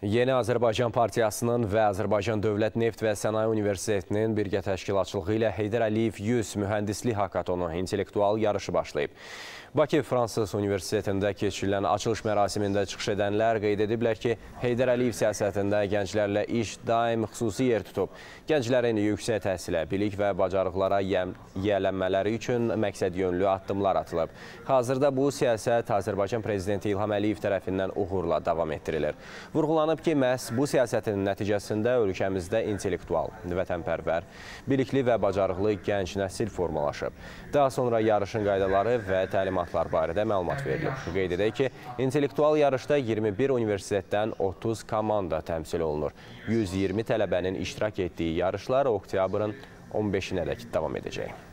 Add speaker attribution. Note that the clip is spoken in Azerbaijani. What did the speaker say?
Speaker 1: Yeni Azərbaycan Partiyasının və Azərbaycan Dövlət Neft və Sənaye Universitetinin birgə təşkilatçılığı ilə Heydər Əliyev 100 mühəndislik hakatonu intellektual yarışı başlayıb. Bakı Fransız Universitetində keçirilən açılış mərasimində çıxış edənlər qeyd ediblər ki, Heydər Əliyev siyasətində gənclərlə iş daim xüsusi yer tutub. Gənclərin yüksək təhsilə, bilik və bacarıqlara yiyələnmələri üçün məqsədyönlü addımlar atılıb. Hazırda bu siyasət Azərbaycan Prezidenti İlham Əliyev tərəfindən uğurla davam etdirilir. Vurğulanıb ki, məhz bu siyasətin nəticəsində ölkəmizdə intellektual, vətənpərvər, bilikli və bacarıqlı gənc nəsil formalaşıb. Daha sonra yarışın qaydaları və təlimatlar barədə məlumat verilib. Qeyd edək ki, intellektual yarışda 21 universitetdən 30 komanda təmsil olunur. 120 tələbənin iştirak etdiyi yarışlar oktyabrın 15-nədək davam edəcək.